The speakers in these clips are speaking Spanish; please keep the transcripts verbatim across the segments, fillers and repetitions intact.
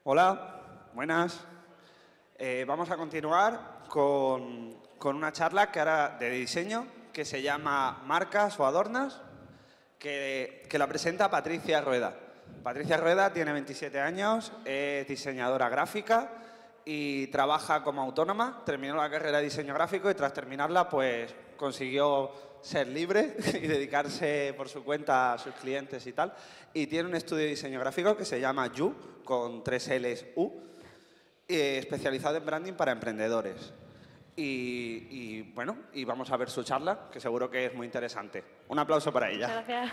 Hola, buenas. Eh, vamos a continuar con, con una charla que hará de diseño que se llama Marcas o Adornas, que, que la presenta Patricia Rueda. Patricia Rueda tiene veintisiete años, es diseñadora gráfica y trabaja como autónoma. Terminó la carrera de diseño gráfico y tras terminarla pues consiguió ser libre y dedicarse por su cuenta a sus clientes y tal. Y tiene un estudio de diseño gráfico que se llama U, con tres L's U, eh, especializado en branding para emprendedores. Y, y bueno, y vamos a ver su charla, que seguro que es muy interesante. Un aplauso para ella. Muchas gracias.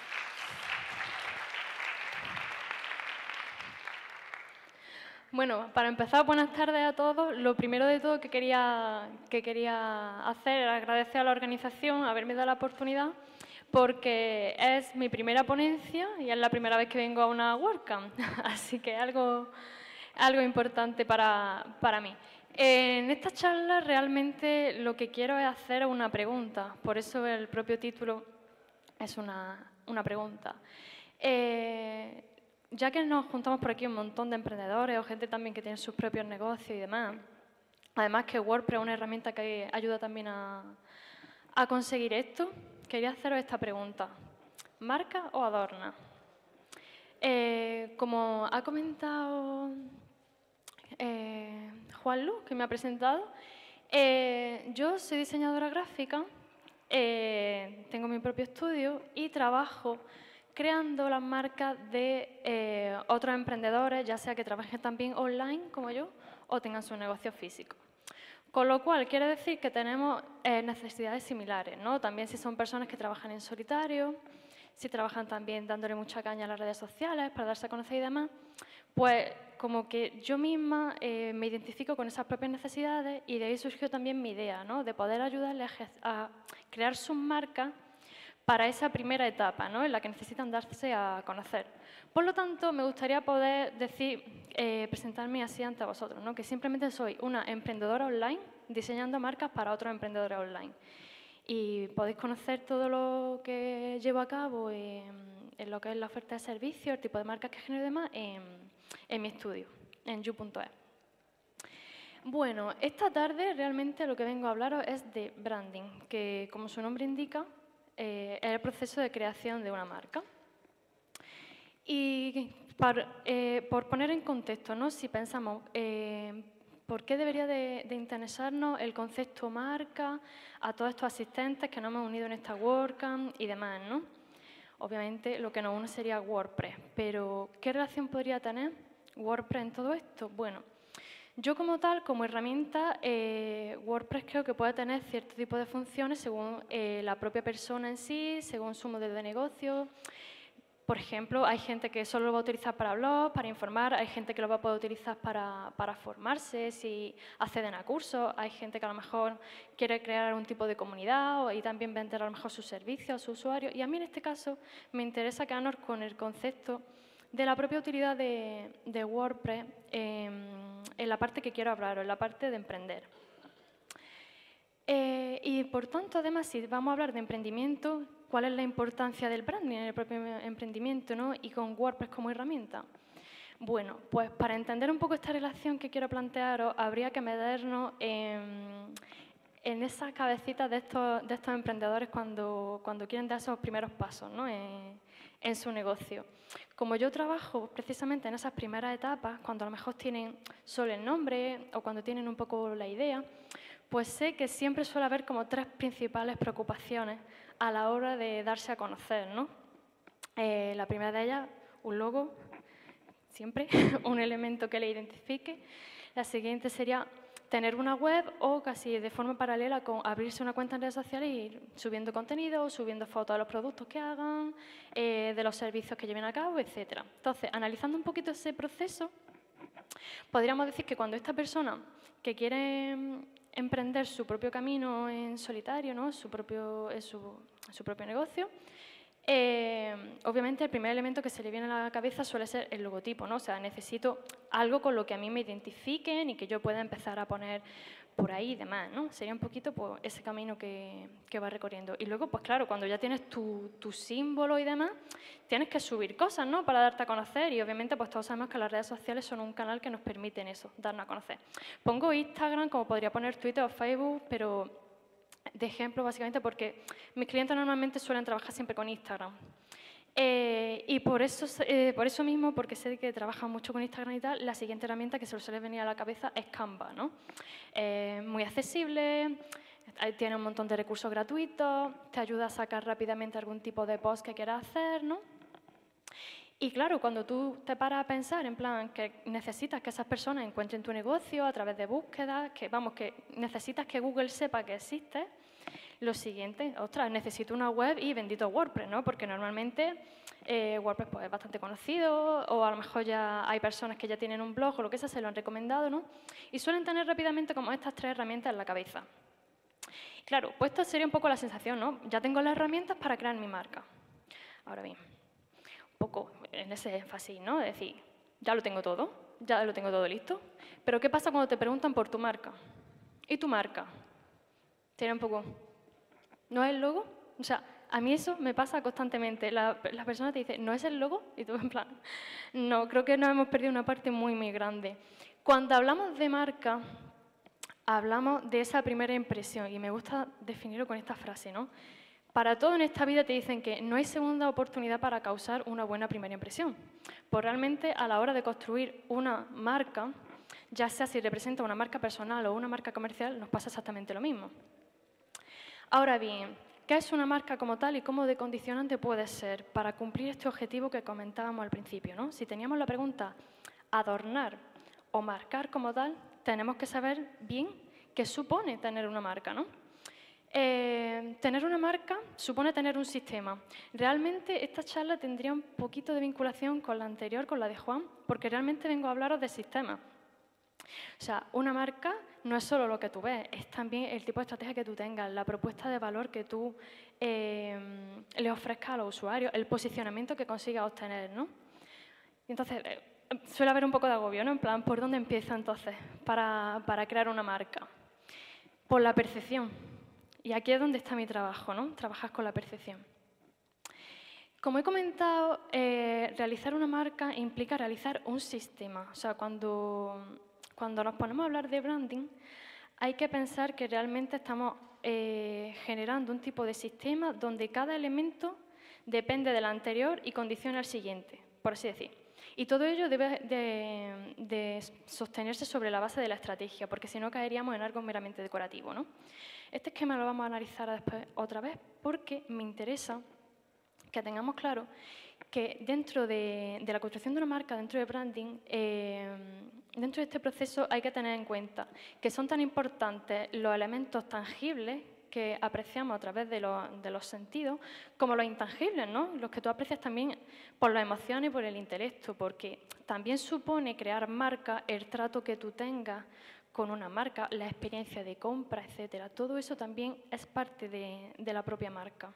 Bueno, para empezar, buenas tardes a todos. Lo primero de todo que quería, que quería hacer era agradecer a la organización haberme dado la oportunidad, porque es mi primera ponencia y es la primera vez que vengo a una WordCamp, así que es algo, algo importante para, para mí. En esta charla realmente lo que quiero es hacer una pregunta, por eso el propio título es una, una pregunta. Eh, ya que nos juntamos por aquí un montón de emprendedores o gente también que tiene sus propios negocios y demás, además que WordPress es una herramienta que ayuda también a, a conseguir esto, quería haceros esta pregunta. ¿Marca o adorna? Eh, como ha comentado eh, Juan Lu, que me ha presentado, eh, yo soy diseñadora gráfica, eh, tengo mi propio estudio y trabajo creando las marcas de eh, otros emprendedores, ya sea que trabajen también online como yo o tengan su negocio físico. Con lo cual, quiere decir que tenemos eh, necesidades similares, ¿no? También si son personas que trabajan en solitario, si trabajan también dándole mucha caña a las redes sociales para darse a conocer y demás, pues como que yo misma eh, me identifico con esas propias necesidades y de ahí surgió también mi idea, ¿no? De poder ayudarles a, a crear sus marcas para esa primera etapa, ¿no? En la que necesitan darse a conocer. Por lo tanto, me gustaría poder decir, eh, presentarme así ante vosotros, ¿no? Que simplemente soy una emprendedora online diseñando marcas para otros emprendedores online. Y podéis conocer todo lo que llevo a cabo en, en lo que es la oferta de servicios, el tipo de marcas que genero y demás, en, en mi estudio, en you punto es. Bueno, esta tarde realmente lo que vengo a hablaros es de branding, que como su nombre indica, Eh, es el proceso de creación de una marca. Y para, eh, por poner en contexto, ¿no? Si pensamos, eh, ¿por qué debería de, de interesarnos el concepto marca a todos estos asistentes que nos hemos unido en esta WordCamp y demás, ¿no? Obviamente lo que nos une sería WordPress, pero ¿qué relación podría tener WordPress en todo esto? Bueno, yo como tal, como herramienta, eh, WordPress creo que puede tener cierto tipo de funciones según eh, la propia persona en sí, según su modelo de negocio. Por ejemplo, hay gente que solo lo va a utilizar para blogs, para informar, hay gente que lo va a poder utilizar para, para formarse, si acceden a cursos, hay gente que a lo mejor quiere crear algún tipo de comunidad y también vender a lo mejor sus servicios a sus usuarios. Y a mí en este caso me interesa quedarnos con el concepto de la propia utilidad de, de WordPress eh, en la parte que quiero hablar, en la parte de emprender. Eh, y por tanto, además, si vamos a hablar de emprendimiento, ¿cuál es la importancia del branding en el propio emprendimiento, ¿no? Y con WordPress como herramienta? Bueno, pues para entender un poco esta relación que quiero plantearos, habría que meternos en, en esas cabecitas de estos, de estos emprendedores cuando, cuando quieren dar esos primeros pasos, ¿no? en, en su negocio. Como yo trabajo precisamente en esas primeras etapas, cuando a lo mejor tienen solo el nombre o cuando tienen un poco la idea, pues sé que siempre suele haber como tres principales preocupaciones a la hora de darse a conocer, ¿no? Eh, la primera de ellas, un logo, siempre, un elemento que le identifique. La siguiente sería tener una web o casi de forma paralela con abrirse una cuenta en redes sociales y ir subiendo contenido, subiendo fotos de los productos que hagan, eh, de los servicios que lleven a cabo, etcétera. Entonces, analizando un poquito ese proceso, podríamos decir que cuando esta persona que quiere emprender su propio camino en solitario, ¿no? su, propio, su, su propio negocio, Eh, obviamente el primer elemento que se le viene a la cabeza suele ser el logotipo, ¿no? O sea, necesito algo con lo que a mí me identifiquen y que yo pueda empezar a poner por ahí y demás, ¿no? Sería un poquito pues, ese camino que, que vas recorriendo. Y luego, pues claro, cuando ya tienes tu, tu símbolo y demás, tienes que subir cosas, ¿no? Para darte a conocer y obviamente pues todos sabemos que las redes sociales son un canal que nos permiten eso, darnos a conocer. Pongo Instagram como podría poner Twitter o Facebook, pero de ejemplo básicamente porque mis clientes normalmente suelen trabajar siempre con Instagram. Eh, y por eso, eh, por eso mismo, porque sé que trabajan mucho con Instagram y tal, la siguiente herramienta que se os suele venir a la cabeza es Canva, ¿no? Eh, muy accesible, tiene un montón de recursos gratuitos, te ayuda a sacar rápidamente algún tipo de post que quieras hacer, ¿no? Y claro, cuando tú te paras a pensar en plan que necesitas que esas personas encuentren tu negocio a través de búsquedas, que vamos, que necesitas que Google sepa que existe, lo siguiente, ostras, necesito una web y bendito WordPress, ¿no? Porque normalmente eh, WordPress pues, es bastante conocido o a lo mejor ya hay personas que ya tienen un blog o lo que sea, se lo han recomendado, ¿no? Y suelen tener rápidamente como estas tres herramientas en la cabeza. Claro, pues esta sería un poco la sensación, ¿no? Ya tengo las herramientas para crear mi marca. Ahora bien, un poco en ese énfasis, ¿no? Es decir, ya lo tengo todo, ya lo tengo todo listo, pero ¿qué pasa cuando te preguntan por tu marca? ¿Y tu marca? Tiene un poco... ¿No es el logo? O sea, a mí eso me pasa constantemente. La, la persona te dice, ¿no es el logo? Y tú en plan, no, creo que nos hemos perdido una parte muy, muy grande. Cuando hablamos de marca, hablamos de esa primera impresión. Y me gusta definirlo con esta frase, ¿no? Para todo en esta vida te dicen que no hay segunda oportunidad para causar una buena primera impresión. Pues realmente a la hora de construir una marca, ya sea si representa una marca personal o una marca comercial, nos pasa exactamente lo mismo. Ahora bien, ¿qué es una marca como tal y cómo de condicionante puede ser para cumplir este objetivo que comentábamos al principio, ¿no? Si teníamos la pregunta adornar o marcar como tal, tenemos que saber bien qué supone tener una marca, ¿no? Eh, tener una marca supone tener un sistema. Realmente esta charla tendría un poquito de vinculación con la anterior, con la de Juan, porque realmente vengo a hablaros de sistemas. O sea, una marca no es solo lo que tú ves, es también el tipo de estrategia que tú tengas, la propuesta de valor que tú eh, le ofrezcas a los usuarios, el posicionamiento que consigas obtener, ¿no? Y entonces, eh, suele haber un poco de agobio, ¿no? En plan, ¿por dónde empieza entonces para, para crear una marca? Por la percepción. Y aquí es donde está mi trabajo, ¿no? Trabajar con la percepción. Como he comentado, eh, realizar una marca implica realizar un sistema. O sea, cuando... Cuando nos ponemos a hablar de branding, hay que pensar que realmente estamos eh, generando un tipo de sistema donde cada elemento depende del anterior y condiciona al siguiente, por así decir. Y todo ello debe de, de sostenerse sobre la base de la estrategia, porque si no caeríamos en algo meramente decorativo, ¿no? Este esquema lo vamos a analizar después otra vez, porque me interesa que tengamos claro que dentro de, de la construcción de una marca, dentro de branding, eh, dentro de este proceso hay que tener en cuenta que son tan importantes los elementos tangibles que apreciamos a través de, lo, de los sentidos, como los intangibles, ¿no? Los que tú aprecias también por las emociones y por el intelecto, porque también supone crear marca, el trato que tú tengas con una marca, la experiencia de compra, etcétera. Todo eso también es parte de, de la propia marca.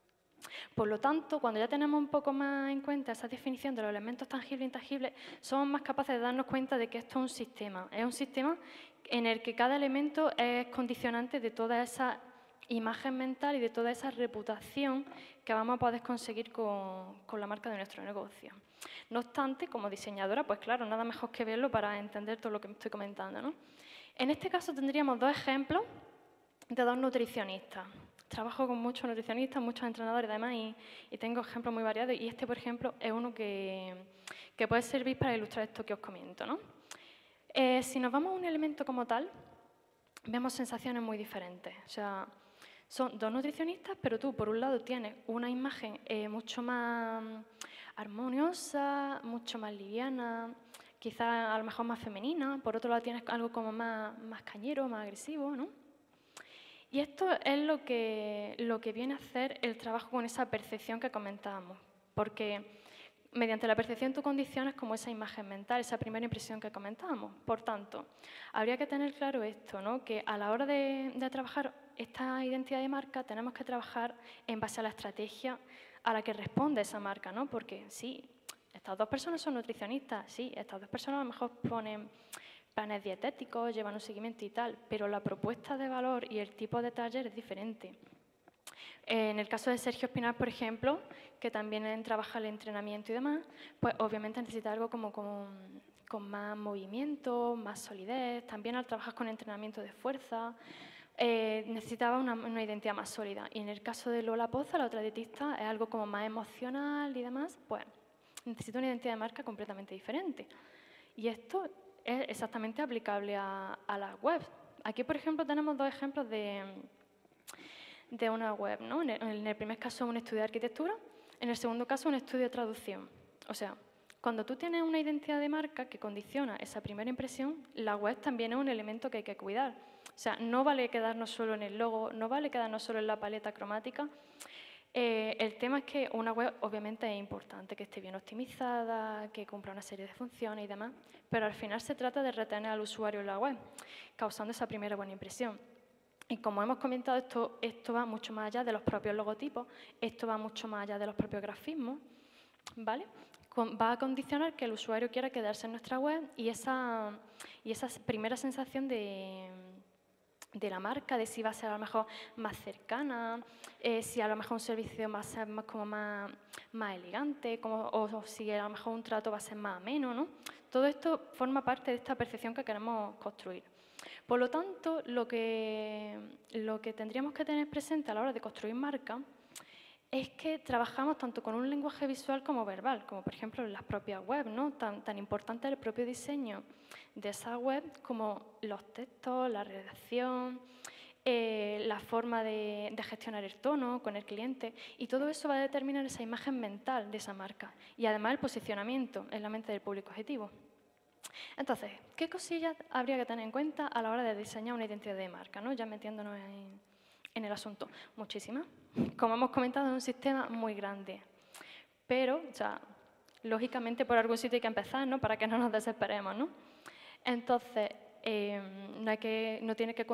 Por lo tanto, cuando ya tenemos un poco más en cuenta esa definición de los elementos tangibles e intangibles, somos más capaces de darnos cuenta de que esto es un sistema. Es un sistema en el que cada elemento es condicionante de toda esa imagen mental y de toda esa reputación que vamos a poder conseguir con, con la marca de nuestro negocio. No obstante, como diseñadora, pues claro, nada mejor que verlo para entender todo lo que me estoy comentando, ¿no? En este caso tendríamos dos ejemplos de dos nutricionistas. Trabajo con muchos nutricionistas, muchos entrenadores además y, y tengo ejemplos muy variados y este, por ejemplo, es uno que, que puede servir para ilustrar esto que os comento, ¿no? Eh, si nos vamos a un elemento como tal, vemos sensaciones muy diferentes. O sea, son dos nutricionistas, pero tú, por un lado, tienes una imagen eh, mucho más armoniosa, mucho más liviana, quizás a lo mejor más femenina, por otro lado tienes algo como más, más cañero, más agresivo, ¿no? Y esto es lo que, lo que viene a hacer el trabajo con esa percepción que comentábamos, porque mediante la percepción tú condicionas como esa imagen mental, esa primera impresión que comentábamos. Por tanto, habría que tener claro esto, ¿no? Que a la hora de, de trabajar esta identidad de marca tenemos que trabajar en base a la estrategia a la que responde esa marca, ¿no? Porque sí, estas dos personas son nutricionistas, sí, estas dos personas a lo mejor ponen planes dietéticos, llevan un seguimiento y tal, pero la propuesta de valor y el tipo de taller es diferente. En el caso de Sergio Espinar, por ejemplo, que también trabaja el entrenamiento y demás, pues obviamente necesita algo como, como con más movimiento, más solidez. También al trabajar con entrenamiento de fuerza, eh, necesitaba una, una identidad más sólida. Y en el caso de Lola Poza, la otra dietista, es algo como más emocional y demás, pues necesita una identidad de marca completamente diferente. Y esto es exactamente aplicable a, a las webs. Aquí, por ejemplo, tenemos dos ejemplos de, de una web, ¿no? En el, en el primer caso, un estudio de arquitectura, en el segundo caso, un estudio de traducción. O sea, cuando tú tienes una identidad de marca que condiciona esa primera impresión, la web también es un elemento que hay que cuidar. O sea, no vale quedarnos solo en el logo, no vale quedarnos solo en la paleta cromática. Eh, el tema es que una web obviamente es importante, que esté bien optimizada, que cumpla una serie de funciones y demás, pero al final se trata de retener al usuario en la web, causando esa primera buena impresión. Y como hemos comentado, esto, esto va mucho más allá de los propios logotipos, esto va mucho más allá de los propios grafismos, ¿vale? Va a condicionar que el usuario quiera quedarse en nuestra web y esa, y esa primera sensación de, de la marca, de si va a ser a lo mejor más cercana, eh, si a lo mejor un servicio va a ser más, como más, más elegante, como, o, o si a lo mejor un trato va a ser más ameno, ¿no? Todo esto forma parte de esta percepción que queremos construir. Por lo tanto, lo que, lo que tendríamos que tener presente a la hora de construir marca es que trabajamos tanto con un lenguaje visual como verbal, como por ejemplo en las propias webs, ¿no? Tan, tan importante el propio diseño de esa web como los textos, la redacción, eh, la forma de, de gestionar el tono con el cliente, y todo eso va a determinar esa imagen mental de esa marca y además el posicionamiento en la mente del público objetivo. Entonces, ¿qué cosillas habría que tener en cuenta a la hora de diseñar una identidad de marca, ¿no? Ya metiéndonos en, en el asunto? Muchísimas. Como hemos comentado, es un sistema muy grande, pero, o sea, lógicamente por algún sitio hay que empezar, ¿no? Para que no nos desesperemos, ¿no? Entonces, eh, no, hay que, no tiene que